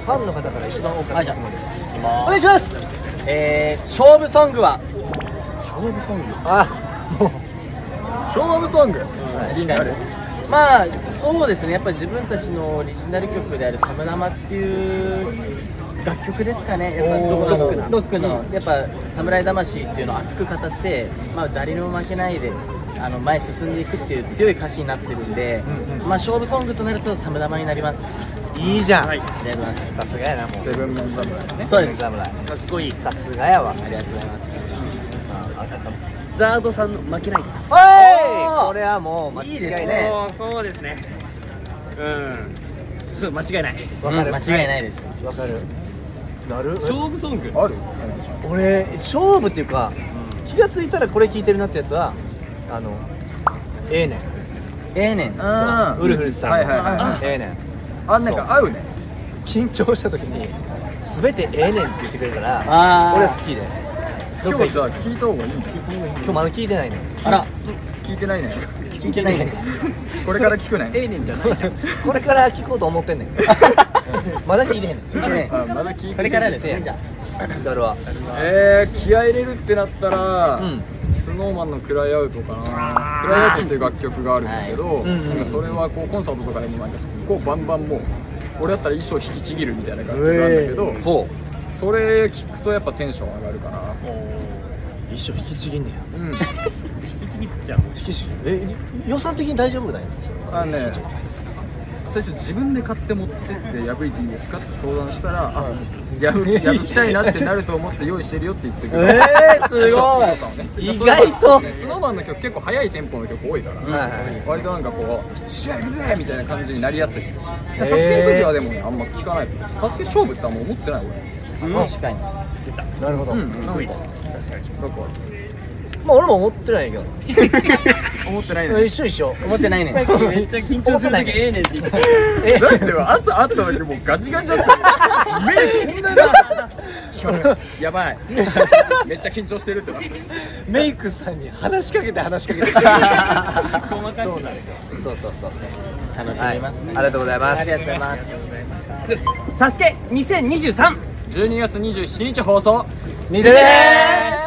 ファンの方から一番多かった質問です。 おお願いします。 勝負ソングは勝負ソング。もう勝負ソング、 確かに。 まあそうですね、やっぱり自分たちのオリジナル曲である「サムラマ」っていう楽曲ですかね。やっぱそこのロックのやっぱ侍魂っていうのを熱く語って、まあ、誰にも負けないで前進んでいくっていう強い歌詞になってるんで、まあ勝負ソングとなると「サムラマ」になります。 いいじゃん。 ありがとうございます。 さすがやな、もう。 セブンメン侍ね。 そうです。 侍。 かっこいい。 さすがやわ。 ありがとうございます。 ザードさんの負けない。 おい、これはもう間違いない。 そうですね。そう、間違いない。 わかる。 間違いないです。 わかる。なる。 勝負ソングある？ 俺勝負っていうか、気がついたらこれ聞いてるなってやつはええねん。 ええねん。 ウルフルズさんのはいはいはい。 ええねん。 なんか合うね。 緊張した時に全てええねんって言ってくれるからあー俺は好きで。 今日じゃあ聞いた方がいいんじゃん。 今日まだ聞いてないねん。 あら、 聞いてないね。 聞いてないね。 これから聞くね。 ええねんじゃないじゃん。 これから聞こうと思ってんねん。まだ聞いてへんねん。 聞いてない。 あ、まだ聞いてない。 これからですね、じゃざるは。 気合い入れるってなったら、 うんスノーマンのクライアウトかな。クライアウトっていう楽曲があるんだけど、 はいうんうんなんかそれはこうコンサートとかでもなんかこうバンバンもう俺だったら衣装引きちぎるみたいな楽曲なんだけど、 ほそれ聞くとやっぱテンション上がるかな。 う。一生引きちぎんねや。 うん。 引きちぎっちゃう。 引きち予算的に大丈夫なんやつそれは。 ね、最初自分で買って持ってって破いていいですかって相談したら、破きたいなってなると思って用意してるよって言ってくれる。 すごい。意外とスノーマンの曲結構速いテンポの曲多いから、割となんかこう試合行くぜみたいな感じになりやすい。サスケの時はでもねあんま聞かない。サスケ勝負ってあんま思ってない俺。 確かに。 なるほど。 なんかまあ俺も思ってないけど。 思ってないね。 一緒一緒。 思ってないね。 めっちゃ緊張する時ええねんって言って。 だって朝会った時もうガチガチだった。目こんなな。やばい。めっちゃ緊張してるってなって。 メイクさんに話しかけて話しかけて。 細かしい。 そう。 楽しみますね。 ありがとうございます。 ありがとうございます。 サスケ2023。 12月27日放送。 見てねー。